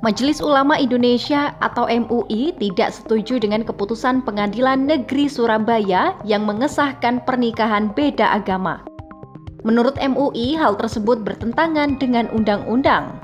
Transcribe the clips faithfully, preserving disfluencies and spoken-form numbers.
Majelis Ulama Indonesia atau M U I tidak setuju dengan keputusan Pengadilan Negeri Surabaya yang mengesahkan pernikahan beda agama. Menurut M U I, hal tersebut bertentangan dengan undang-undang.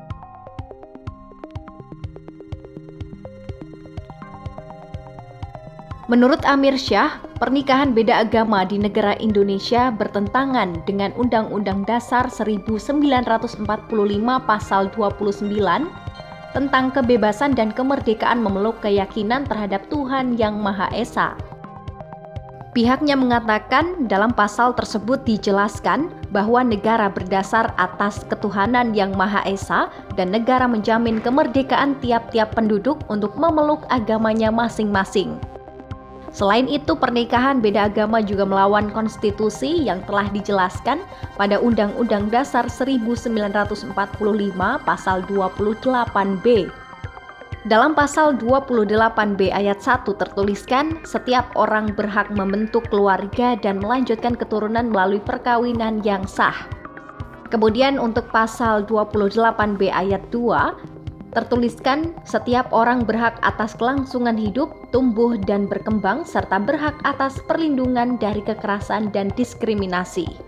Menurut Amir Syah, pernikahan beda agama di negara Indonesia bertentangan dengan Undang-Undang Dasar seribu sembilan ratus empat puluh lima Pasal dua puluh sembilan tentang kebebasan dan kemerdekaan memeluk keyakinan terhadap Tuhan Yang Maha Esa. Pihaknya mengatakan dalam pasal tersebut dijelaskan bahwa negara berdasar atas ketuhanan Yang Maha Esa dan negara menjamin kemerdekaan tiap-tiap penduduk untuk memeluk agamanya masing-masing. Selain itu, pernikahan beda agama juga melawan konstitusi yang telah dijelaskan pada Undang-Undang Dasar seribu sembilan ratus empat puluh lima Pasal dua puluh delapan B. Dalam Pasal dua puluh delapan B ayat satu tertuliskan, setiap orang berhak membentuk keluarga dan melanjutkan keturunan melalui perkawinan yang sah. Kemudian untuk Pasal dua puluh delapan B ayat dua, tertuliskan setiap orang berhak atas kelangsungan hidup, tumbuh dan berkembang serta berhak atas perlindungan dari kekerasan dan diskriminasi.